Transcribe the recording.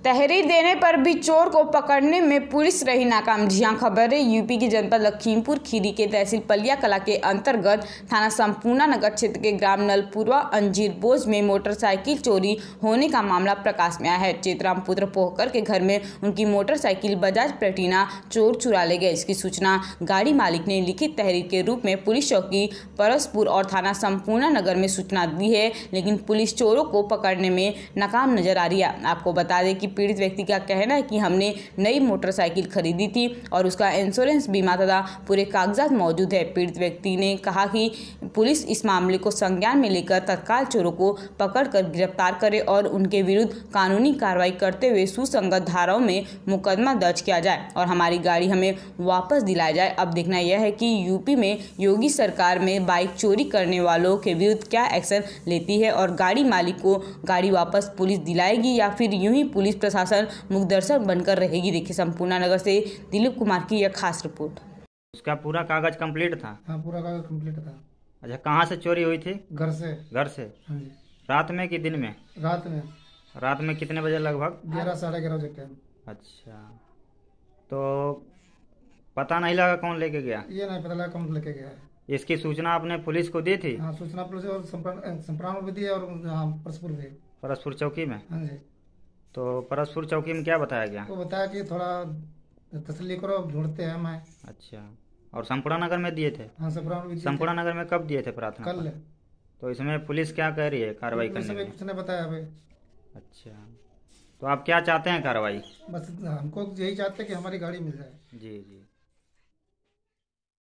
तहरीर देने पर भी चोर को पकड़ने में पुलिस रही नाकाम। जी हां, खबर है यूपी के जनपद लखीमपुर खीरी के तहसील पलिया कला के अंतर्गत थाना संपूर्णा नगर क्षेत्र के ग्राम नलपुरवा अंजीर बोझ में मोटरसाइकिल चोरी होने का मामला प्रकाश में आया है। चेतराम पुत्र पोहकर के घर में उनकी मोटरसाइकिल बजाज प्लेटिना चोर चुरा ले गए। इसकी सूचना गाड़ी मालिक ने लिखित तहरीर के रूप में पुलिस चौकी परसपुर और थाना संपूर्णा नगर में सूचना दी है, लेकिन पुलिस चोरों को पकड़ने में नाकाम नजर आ रही है। आपको बता दें कि पीड़ित व्यक्ति का कहना है कि हमने नई मोटरसाइकिल खरीदी थी और उसका इंश्योरेंस बीमा तथा पूरे कागजात मौजूद है। पीड़ित व्यक्ति ने कहा कि पुलिस इस मामले को संज्ञान में लेकर तत्काल चोरों को पकड़कर गिरफ्तार करे और उनके विरुद्ध कानूनी कार्रवाई करते हुए सुसंगत धाराओं में मुकदमा दर्ज किया जाए और हमारी गाड़ी हमें वापस दिलाई जाए। अब देखना यह है कि यूपी में योगी सरकार में बाइक चोरी करने वालों के विरुद्ध क्या एक्शन लेती है और गाड़ी मालिक को गाड़ी वापस पुलिस दिलाएगी या फिर यूं ही पुलिस प्रशासन मुखदर्शक बनकर रहेगी। देखिए संपूर्णा नगर से दिलीप कुमार की यह खास रिपोर्ट। उसका पूरा कागज कंप्लीट था? हाँ, पूरा कागज कंप्लीट था। अच्छा, कहाँ से चोरी हुई थी? घर से। घर से? हाँ जी। रात में कि दिन में? रात में। रात में कितने बजे लगभग? 11 साढ़े 11 बजे टाइम। अच्छा, तो पता नहीं लगा कौन लेके गया? ये नहीं पता लगा कौन लेके गया है। इसकी सूचना आपने पुलिस को दी थी? हाँ, सूचना पुलिस और संप्राम भी दी और परसपुर भी। परसपुर चौकी में? हाँ जी। तो परसपुर चौकी में क्या बताया गया? वो बताया कि थोड़ा तसल्ली करो, ढूंढते हैं मैं। अच्छा, और संपूर्णा नगर में दिए थे? हाँ, संप्राम भी। संपूर्णा नगर में कब दिए थे प्रार्थना? कल। तो इसमें पुलिस क्या कह रही है कार्रवाई करने में? कुछ ने बताया अभी। अच्छा, तो आप क्या चाहते हैं कार्रवाई? बस हमको यही चाहते हैं कि हमारी गाड़ी मिल जाए। जी जी।